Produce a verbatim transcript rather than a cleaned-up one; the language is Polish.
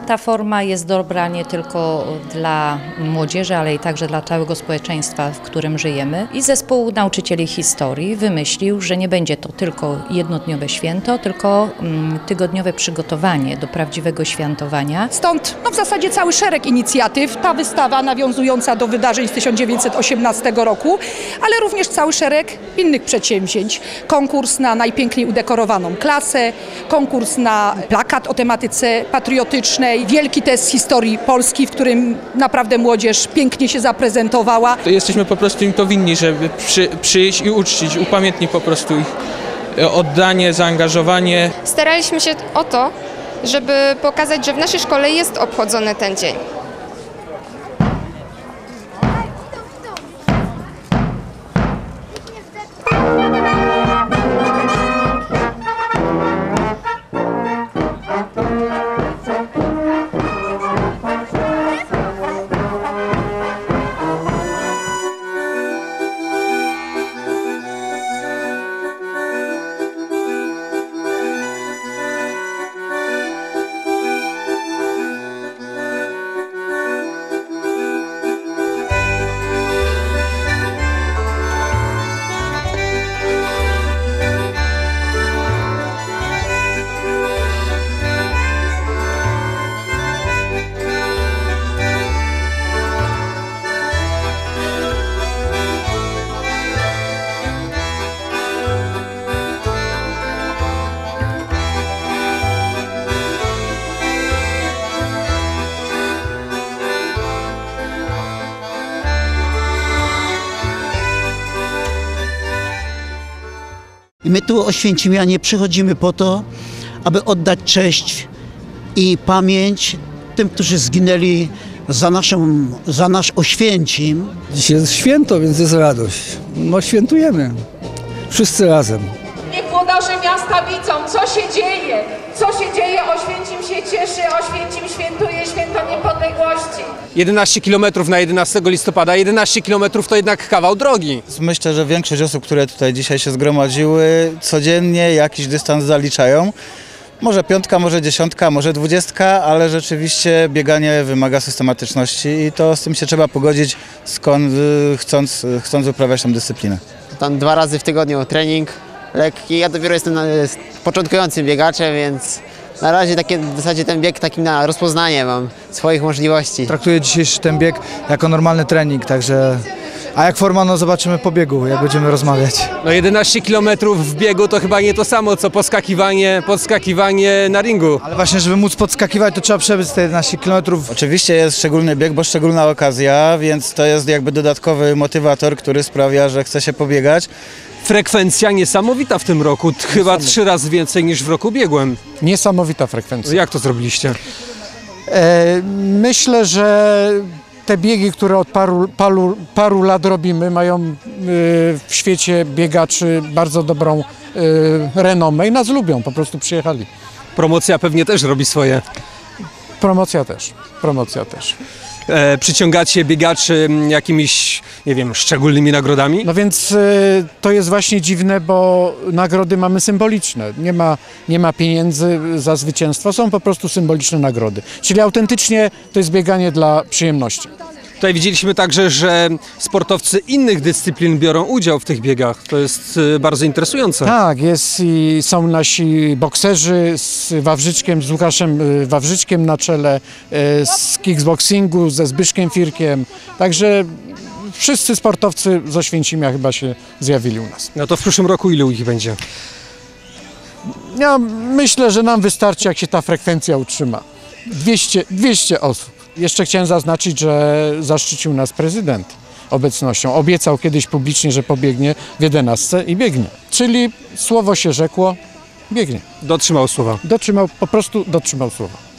ta forma jest dobra nie tylko dla młodzieży, ale i także dla całego społeczeństwa, w którym żyjemy. I zespół nauczycieli historii wymyślił, że nie będzie to tylko jednodniowe święto, tylko mm, tygodniowe przygotowanie do prawdziwego świętowania. Stąd no, w zasadzie cały szereg inicjatyw, ta wystawa nawiązująca do wydarzeń z tysiąc dziewięćset osiemnastego roku, ale również cały szereg innych przedsięwzięć. Konkurs na najpiękniej udekorowaną klasę, konkurs na plakat o tematyce patriotycznej, wielki test historii Polski, w którym naprawdę młodzież pięknie się zaprezentowała. To jesteśmy po prostu im to winni, żeby przy, przyjść i uczcić, upamiętnić po prostu ich oddanie, zaangażowanie. Staraliśmy się o to, żeby pokazać, że w naszej szkole jest obchodzony ten dzień. I my tu, oświęcimianie, przychodzimy po to, aby oddać cześć i pamięć tym, którzy zginęli za, naszą, za nasz Oświęcim. Dzisiaj jest święto, więc jest radość. No świętujemy. Wszyscy razem. Niech włodarze miasta widzą, co się dzieje. Co się dzieje, Oświęcim się cieszy, Oświęcim świętuje święto niepodległości. jedenaście kilometrów na jedenastego listopada, jedenaście kilometrów to jednak kawał drogi. Myślę, że większość osób, które tutaj dzisiaj się zgromadziły, codziennie jakiś dystans zaliczają. Może piątka, może dziesiątka, może dwudziestka, ale rzeczywiście bieganie wymaga systematyczności i to z tym się trzeba pogodzić, skąd, chcąc, chcąc uprawiać tę dyscyplinę. Tam dwa razy w tygodniu trening lekki. Ja dopiero jestem początkującym biegaczem, więc na razie takie, w zasadzie ten bieg takim na rozpoznanie mam swoich możliwości. Traktuję dzisiejszy ten bieg jako normalny trening, także... A jak forma, no zobaczymy po biegu, jak będziemy rozmawiać. No jedenaście kilometrów w biegu to chyba nie to samo, co podskakiwanie, podskakiwanie na ringu. Ale właśnie, żeby móc podskakiwać, to trzeba przebyć te jedenaście kilometrów. Oczywiście jest szczególny bieg, bo szczególna okazja, więc to jest jakby dodatkowy motywator, który sprawia, że chce się pobiegać. Frekwencja niesamowita w tym roku, chyba trzy razy więcej niż w roku biegłym. Niesamowita frekwencja. Jak to zrobiliście? E, myślę, że te biegi, które od paru, paru, paru lat robimy, mają y, w świecie biegaczy bardzo dobrą y, renomę i nas lubią, po prostu przyjechali. Promocja pewnie też robi swoje. Promocja też, promocja też. E, przyciągacie biegaczy jakimiś, nie wiem, szczególnymi nagrodami? No więc y, to jest właśnie dziwne, bo nagrody mamy symboliczne. Nie ma, nie ma pieniędzy za zwycięstwo, są po prostu symboliczne nagrody. Czyli autentycznie to jest bieganie dla przyjemności. Tutaj widzieliśmy także, że sportowcy innych dyscyplin biorą udział w tych biegach. To jest bardzo interesujące. Tak, jest i są nasi bokserzy z Wawrzyczkiem, z Łukaszem Wawrzyczkiem na czele, z kickboxingu, ze Zbyszkiem Firkiem. Także wszyscy sportowcy z Oświęcimia chyba się zjawili u nas. No to w przyszłym roku ilu ich będzie? Ja myślę, że nam wystarczy, jak się ta frekwencja utrzyma. dwieście, dwieście osób. Jeszcze chciałem zaznaczyć, że zaszczycił nas prezydent obecnością. Obiecał kiedyś publicznie, że pobiegnie w jedenastce i biegnie. Czyli słowo się rzekło, biegnie. Dotrzymał słowa. Dotrzymał, po prostu dotrzymał słowa.